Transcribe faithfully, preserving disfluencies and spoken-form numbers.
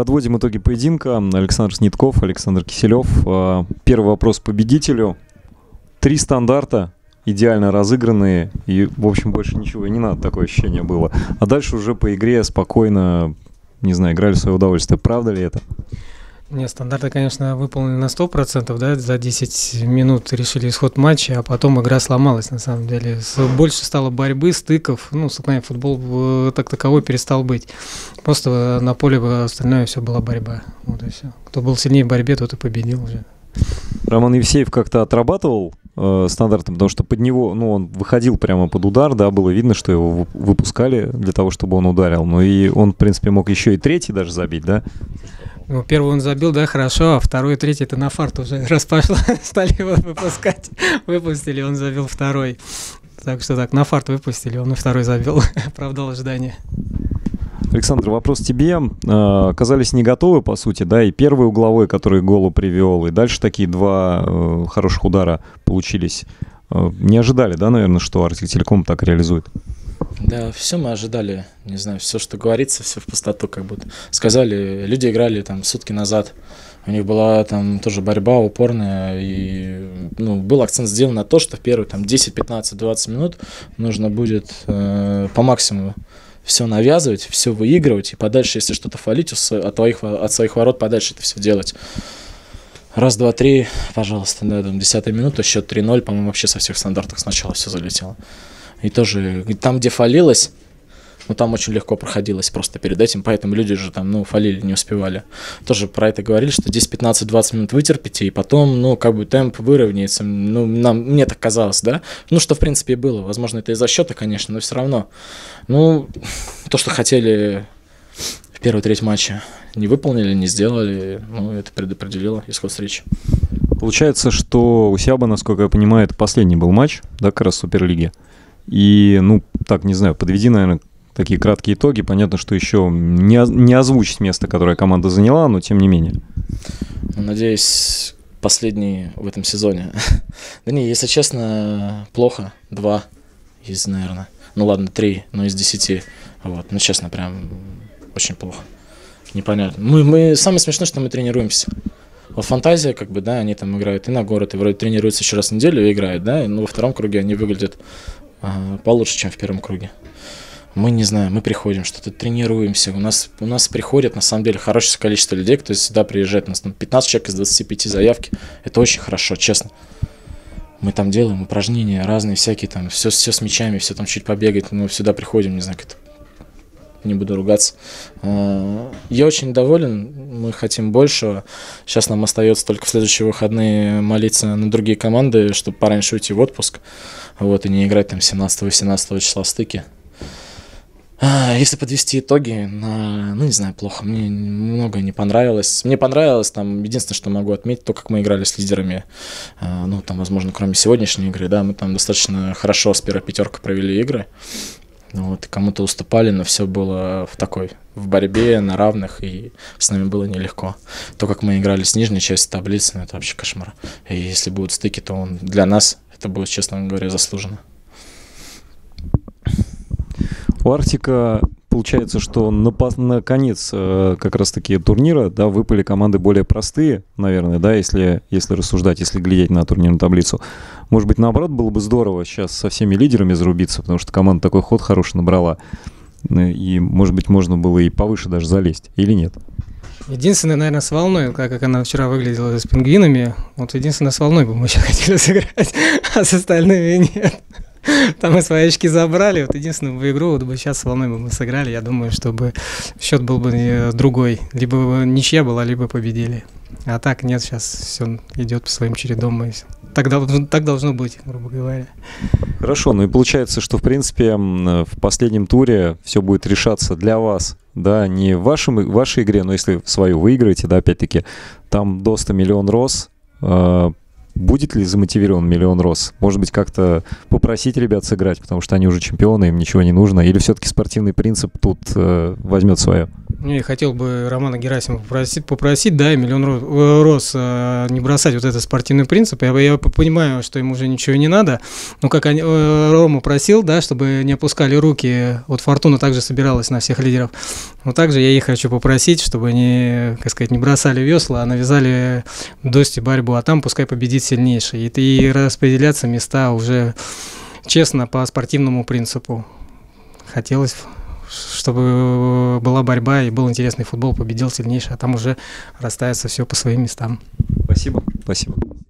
Подводим итоги поединка. Александр Снитков, Александр Киселев. Первый вопрос победителю. Три стандарта, идеально разыгранные, и, в общем, больше ничего и не надо, такое ощущение было. А дальше уже по игре спокойно, не знаю, играли в свое удовольствие. Правда ли это? Нет, стандарты, конечно, выполнены на сто процентов, да, за десять минут решили исход матча, а потом игра сломалась, на самом деле. Больше стало борьбы, стыков, ну, стыкновение, футбол так таковой перестал быть. Просто на поле остальное все была борьба, вот и все. Кто был сильнее в борьбе, тот и победил уже. Роман Евсеев как-то отрабатывал э, стандартом, потому что под него, ну, он выходил прямо под удар, да, было видно, что его выпускали для того, чтобы он ударил, ну, и он, в принципе, мог еще и третий даже забить, да? Ну, первый он забил, да, хорошо, а второй и третий это на фарт уже раз пошло, стали его выпускать, выпустили, он забил второй. Так что так, на фарт выпустили, он и второй забил, оправдал ожидания. Александр, вопрос тебе. Оказались не готовы, по сути, да, и первый угловой, который к голу привел, и дальше такие два э, хороших удара получились. Э, не ожидали, да, наверное, что Арктик Телеком так реализует? Да, все мы ожидали, не знаю, все, что говорится, все в пустоту как будто. Сказали, люди играли там сутки назад, у них была там тоже борьба упорная, и ну, был акцент сделан на то, что в первые там десять, пятнадцать, двадцать минут нужно будет э, по максимуму все навязывать, все выигрывать, и подальше, если что-то фалить, от, твоих, от своих ворот подальше это все делать. Раз, два, три, пожалуйста, да, там, десятая минута, счет три ноль, по-моему, вообще со всех стандартов сначала все залетело. И тоже там, где фалилось, ну, там очень легко проходилось просто перед этим, поэтому люди же там, ну, фалили, не успевали. Тоже про это говорили, что десять, пятнадцать, двадцать минут вытерпите, и потом, ну, как бы темп выровняется. Ну, нам, мне так казалось, да? Ну, что, в принципе, и было. Возможно, это из-за счета, конечно, но все равно. Ну, то, что хотели в первой трети матча, не выполнили, не сделали, ну, это предопределило исход встречи. Получается, что у Сиаба, насколько я понимаю, это последний был матч, да, как раз в Суперлиге. И, ну, так, не знаю, подведи, наверное, такие краткие итоги. Понятно, что еще не, не озвучить место, которое команда заняла, но тем не менее. Надеюсь, последний в этом сезоне. Да не, если честно, плохо. Два из, наверное, ну ладно, три, но из десяти. Вот, ну честно, прям очень плохо. Непонятно. Мы, мы, самое смешное, что мы тренируемся. Вот Фантазия, как бы, да, они там играют и на город, и вроде тренируются еще раз в неделю и играют, да, но во втором круге они выглядят а, получше, чем в первом круге. Мы не знаем, мы приходим, что-то тренируемся, у нас, у нас приходят, на самом деле, хорошее количество людей, кто сюда приезжает, у нас там пятнадцать человек из двадцати пяти заявки, это очень хорошо, честно. Мы там делаем упражнения разные, всякие там, все, все с мячами, все там чуть побегать, мы сюда приходим, не знаю, как это, не буду ругаться. Я очень доволен, мы хотим большего, сейчас нам остается только в следующие выходные молиться на другие команды, чтобы пораньше уйти в отпуск, вот, и не играть там семнадцатого-восемнадцатого числа в стыке. Если подвести итоги, на, ну не знаю, плохо, мне многое не понравилось. Мне понравилось, там, единственное, что могу отметить, то, как мы играли с лидерами, ну там, возможно, кроме сегодняшней игры, да, мы там достаточно хорошо с первой пятеркой провели игры, вот, кому-то уступали, но все было в такой, в борьбе, на равных, и с нами было нелегко. То, как мы играли с нижней части таблицы, ну это вообще кошмар. И если будут стыки, то он, для нас это будет, честно говоря, заслуженно. У Арктика получается, что на, на конец э, как раз-таки турнира, да, выпали команды более простые, наверное, да, если, если рассуждать, если глядеть на турнирную таблицу. Может быть, наоборот, было бы здорово сейчас со всеми лидерами зарубиться, потому что команда такой ход хороший набрала. И, может быть, можно было и повыше даже залезть, или нет? Единственное, наверное, с волной, как, как она вчера выглядела с пингвинами, вот единственное, с волной бы мы еще хотели сыграть, а с остальными нет. Там мы свои очки забрали, вот единственную в игру, вот бы сейчас с волной бы мы сыграли, я думаю, чтобы счет был бы другой, либо ничья была, либо победили. А так нет, сейчас все идет по своим чередам, и так, так должно быть, грубо говоря. Хорошо, ну и получается, что в принципе в последнем туре все будет решаться для вас, да, не в вашем, в вашей игре, но если свою выиграете, да, опять-таки, там до ста миллион рос. Будет ли замотивирован миллион рос? Может быть, как-то попросить ребят сыграть, потому что они уже чемпионы, им ничего не нужно? Или все-таки спортивный принцип тут э, возьмет свое? Ну, я хотел бы Романа Герасимова попросить, попросить, да, и миллион роз э, не бросать вот этот спортивный принцип. Я, я понимаю, что ему уже ничего не надо, но как они, э, Рома просил, да, чтобы не опускали руки, вот Фортуна также собиралась на всех лидеров, но также я их хочу попросить, чтобы они, как сказать, не бросали весла, а навязали в Досте борьбу, а там пускай победит сильнейший, и, и распределяться места уже честно по спортивному принципу. Хотелось, чтобы была борьба и был интересный футбол, победил сильнейший, а там уже расставится все по своим местам. Спасибо. Спасибо.